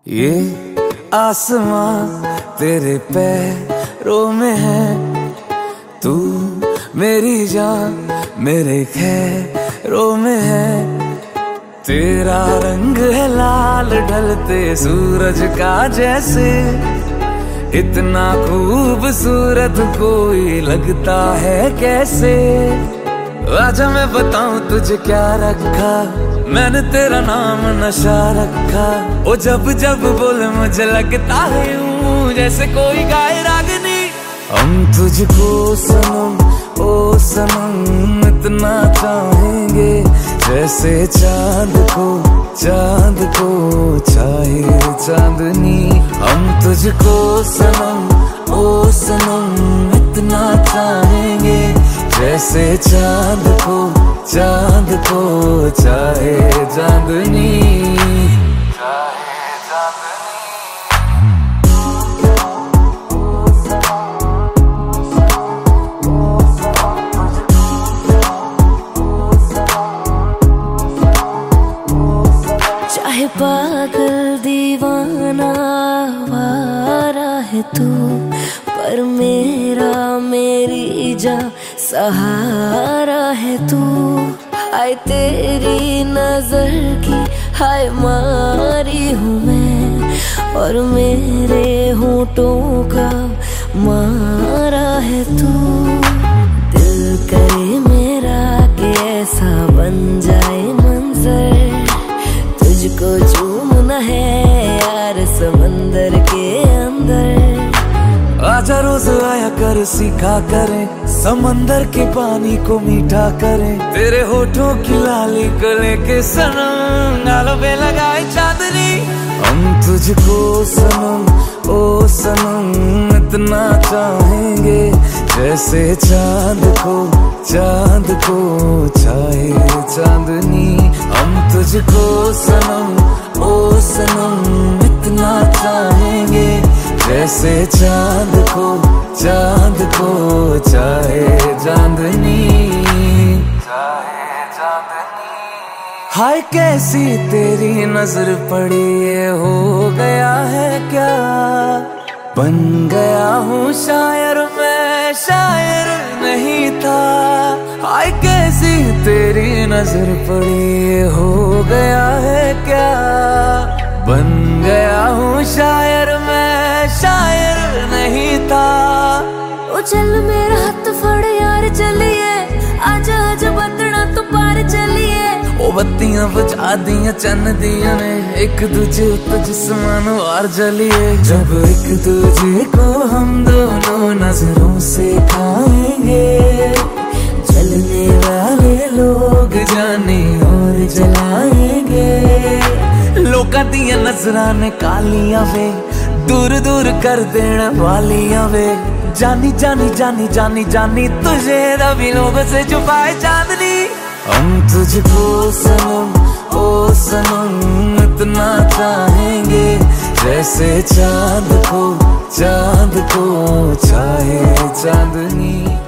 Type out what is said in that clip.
ये आसमां तेरे पैरों में है, तू मेरी जान मेरे खैरों में है। तेरा रंग है लाल ढलते सूरज का जैसे, इतना खूबसूरत कोई लगता है कैसे। आजा मैं बताऊं तुझे क्या रखा, मैंने तेरा नाम नशा रखा। ओ जब जब बोले मुझे लगता है यूं जैसे कोई गाए रागनी। हम तुझको सनम ओ सनम इतना चाहेंगे, जैसे चांद को चाहे चांदनी। हम तुझको सनम ओ सनम इतना चाहेंगे, जैसे चांद को चाहे चांदनी। चाहे पागल दीवाना वारा है तू, पर मेरी जा सहारा है तू। हाय तेरी नजर की हाय मारी हूँ मैं, और मेरे होठों का मारा है तू। दिल करे मेरा कि ऐसा बन जाए मंजर, तुझको चूमना है यार समंदर के अंदर। आजा रोज आया कर सीखा करें, समंदर के पानी को मीठा करें। तेरे होठों की लाली को लेके सनम गालों पे लगाए चांदनी। हम तुझको सनम ओ सनम इतना चाहेंगे, जैसे चांद को चाहे चांदनी। हम तुझको सनम ओ सनम इतना चाहेंगे, जैसे चांद को चाहे चांदनी। हाय कैसी तेरी नजर पड़ी, ये हो गया है क्या। बन गया हूँ शायर मैं, शायर नहीं था। हाय कैसी तेरी नजर पड़ी, ये हो गया है क्या। बन गया हूँ शायर मैं, शायर नहीं था। ओ चल मेरा हाथ फड़ यार चलिए, आजा आजा बंदना तो पार चलिए। ओ बत्तियां बुझा दिया चन्न दिया ने, एक दूजे तो जिस्मान वार जलिए। जब एक दूजे को हम दोनों नजरों से खाएंगे, चलने वाले लोग जाने और जलाएंगे। लोका दिया नजरां ने कालियां वे, दूर दूर कर देने वालियां वे। जानी जानी जानी जानी जानी तुझे रवि लोगों से छुपाए चांदनी। हम तुझको सनम ओ सनम इतना चाहेंगे, जैसे चांद को चाहे चांदनी।